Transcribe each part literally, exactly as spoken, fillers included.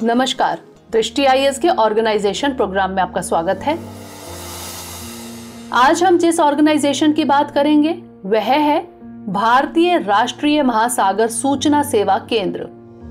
नमस्कार, दृष्टि आईएएस के ऑर्गेनाइजेशन प्रोग्राम में आपका स्वागत है। आज हम जिस ऑर्गेनाइजेशन की बात करेंगे वह है भारतीय राष्ट्रीय महासागर सूचना सेवा केंद्र।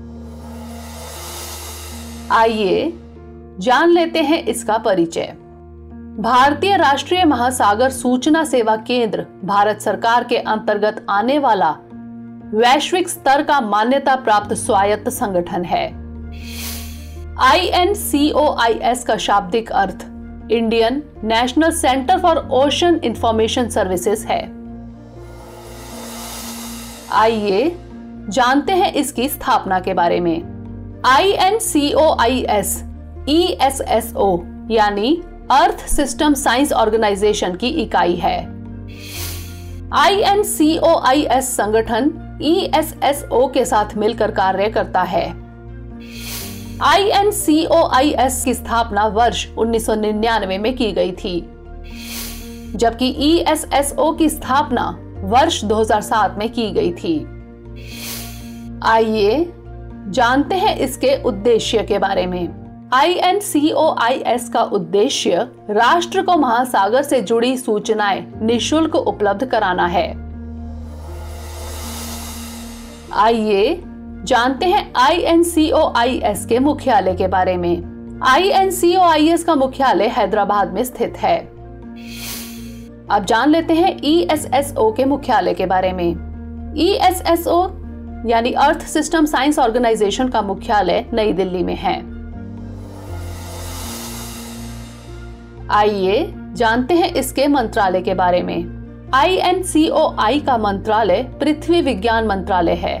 आइए जान लेते हैं इसका परिचय। भारतीय राष्ट्रीय महासागर सूचना सेवा केंद्र भारत सरकार के अंतर्गत आने वाला वैश्विक स्तर का मान्यता प्राप्त स्वायत्त संगठन है। आई N C O I S का शाब्दिक अर्थ Indian national centre for ocean information services है। आइए जानते हैं इसकी स्थापना के बारे में। I N C O I S E S S O यानी अर्थ सिस्टम साइंस ऑर्गेनाइजेशन की इकाई है। आई N C O I S संगठन ई एस एस ओ के साथ मिलकर कार्य करता है। आई N C O I S की स्थापना वर्ष उन्नीस सौ निन्यानवे में की गई थी, जबकि ई एस एस ओ की स्थापना वर्ष दो हज़ार सात में की गई थी। आइए जानते हैं इसके उद्देश्य के बारे में। I N C O I S का उद्देश्य राष्ट्र को महासागर से जुड़ी सूचनाएं निःशुल्क उपलब्ध कराना है। आइए जानते हैं आई N C O I S के मुख्यालय के बारे में। I N C O I S का मुख्यालय हैदराबाद में स्थित है। अब जान लेते हैं ई एस एस ओ के मुख्यालय के बारे में। ई एस एस ओ यानी अर्थ सिस्टम साइंस ऑर्गेनाइजेशन का मुख्यालय नई दिल्ली में है। आइए जानते हैं इसके मंत्रालय के बारे में। आई एन सी ओ आई का मंत्रालय पृथ्वी विज्ञान मंत्रालय है।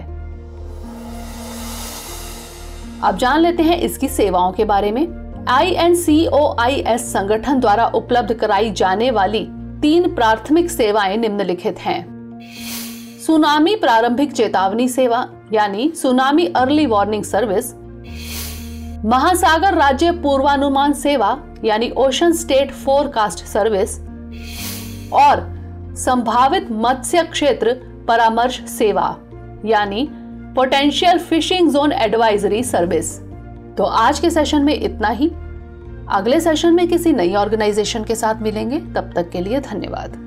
अब जान लेते हैं इसकी सेवाओं के बारे में। I N C O I S संगठन द्वारा उपलब्ध कराई जाने वाली तीन प्राथमिक सेवाएं निम्नलिखित हैं। सुनामी प्रारंभिक चेतावनी सेवा यानी सुनामी अर्ली वार्निंग सर्विस, महासागर राज्य पूर्वानुमान सेवा यानी ओशन स्टेट फोरकास्ट सर्विस और संभावित मत्स्य क्षेत्र परामर्श सेवा यानी potential fishing zone advisory service. तो आज के सेशन में इतना ही। अगले सेशन में किसी नई ऑर्गेनाइजेशन के साथ मिलेंगे। तब तक के लिए धन्यवाद।